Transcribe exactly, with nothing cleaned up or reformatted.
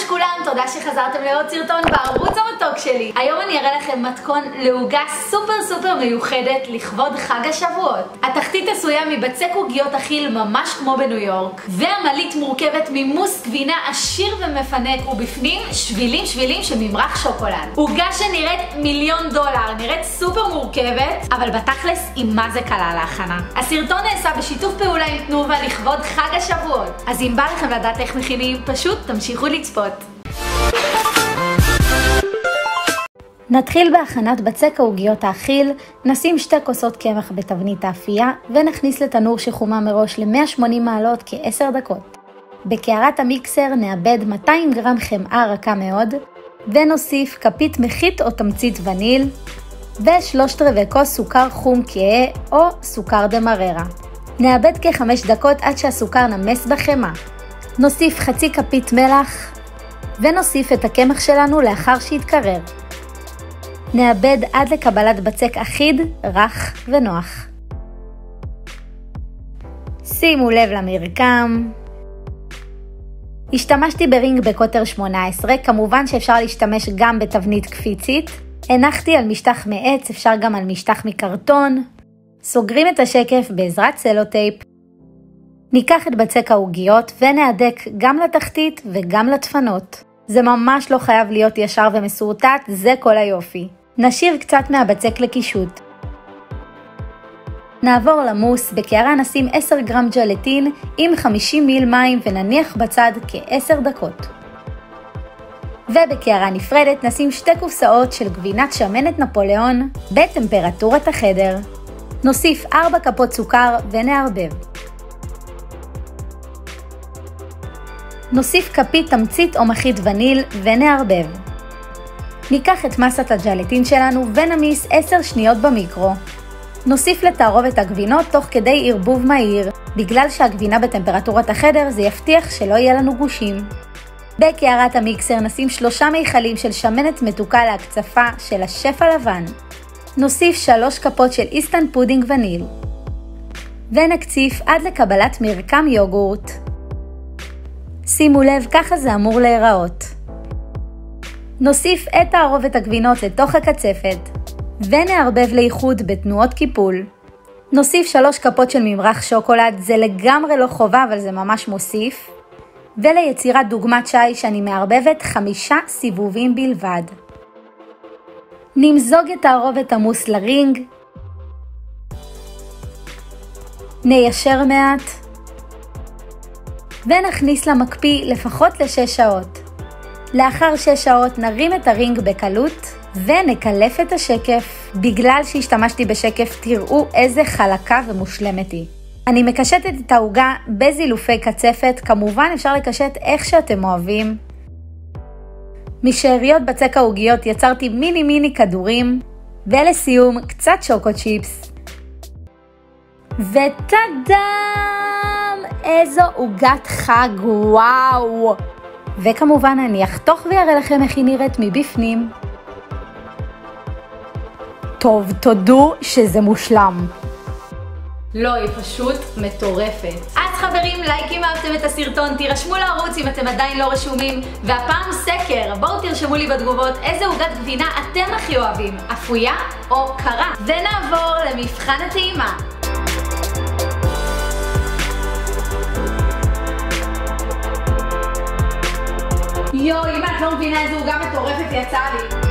כולם, תודה שחזרתם לעוד סרטון בערוץ המתוק שלי. היום אני אראה לכם מתכון לעוגה סופר סופר מיוחדת לכבוד חג השבועות. התחתית עשויה מבצק עוגיות אכיל ממש כמו בניו יורק, והמלית מורכבת ממוס גבינה עשיר ומפנק, ובפנים שבילים שבילים של ממרח שוקולד. עוגה שנראית מיליון דולר, נראית סופר מורכבת, אבל בתכלס היא מה זה קלה להכנה. הסרטון נעשה בשיתוף פעולה עם תנובה לכבוד חג השבועות, אז אם בא לכם לדעת איך מכינים, פשוט תמשיכו לצפות. נתחיל בהכנת בצק העוגיות האכיל. נשים שתי כוסות קמח בתבנית האפייה ונכניס לתנור שחומה מראש ל-מאה ושמונים מעלות כ-עשר דקות. בקערת המיקסר נאבד מאתיים גרם חמאה רכה מאוד, ונוסיף כפית מחית או תמצית וניל, ושלושת רבעי כוס סוכר חום כהה או סוכר דמררה. נאבד כחמש דקות עד שהסוכר נמס בחמאה. נוסיף חצי כפית מלח, ונוסיף את הקמח שלנו לאחר שיתקרר. נאבד עד לקבלת בצק אחיד, רך ונוח. שימו לב למרקם. השתמשתי ברינג בקוטר שמונה עשרה, כמובן שאפשר להשתמש גם בתבנית קפיצית. הנחתי על משטח מעץ, אפשר גם על משטח מקרטון. סוגרים את השקף בעזרת סלוטייפ. ניקח את בצק העוגיות ונהדק גם לתחתית וגם לדפנות. זה ממש לא חייב להיות ישר ומסורטט, זה כל היופי. נשאיר קצת מהבצק לקישוט. נעבור למוס. בקערה נשים עשרה גרם ג'לטין עם חמישים מיל מים ונניח בצד כ-עשר דקות. ובקערה נפרדת נשים שתי קופסאות של גבינת שמנת נפוליאון בטמפרטורת החדר. נוסיף ארבע כפות סוכר ונערבב. נוסיף כפית תמצית או מחית וניל ונערבב. ניקח את מסת הג'לטין שלנו ונמיס עשר שניות במיקרו. נוסיף לתערובת הגבינות תוך כדי ערבוב מהיר. בגלל שהגבינה בטמפרטורת החדר זה יבטיח שלא יהיה לנו גושים. בקערת המיקסר נשים שלושה מיכלים של שמנת מתוקה להקצפה של השף הלבן. נוסיף שלוש כפות של איסטן פודינג וניל. ונקציף עד לקבלת מרקם יוגורט. שימו לב, ככה זה אמור להיראות. נוסיף את תערובת הגבינות לתוך הקצפת, ונערבב לאיחוד בתנועות קיפול. נוסיף שלוש כפות של ממרח שוקולד, זה לגמרי לא חובה אבל זה ממש מוסיף. וליצירת דוגמת שי שאני מערבבת חמישה סיבובים בלבד. נמזוג את תערובת המוס לרינג. ניישר מעט. ונכניס למקפיא לפחות לשש שעות. לאחר שש שעות נרים את הרינג בקלות ונקלף את השקף. בגלל שהשתמשתי בשקף תראו איזה חלקה ומושלמת היא. אני מקשטת את העוגה בזילופי קצפת, כמובן אפשר לקשט איך שאתם אוהבים. משאריות בצק העוגיות יצרתי מיני מיני כדורים, ולסיום קצת שוקו צ'יפס. וטאדאם! איזו עוגת חג, וואו! וכמובן אני אחתוך ויראה לכם איך היא נראית מבפנים. טוב, תודו שזה מושלם. לא, היא פשוט מטורפת. אז חברים, לייקים אהבתם את הסרטון, תירשמו לערוץ אם אתם עדיין לא רשומים, והפעם סקר, בואו תרשמו לי בתגובות איזה עוגת גבינה אתם הכי אוהבים, אפויה או קרה. ונעבור למבחן הטעימה. יו, אם את לא מבינה איזה עוגה מטורפת יצאה לי.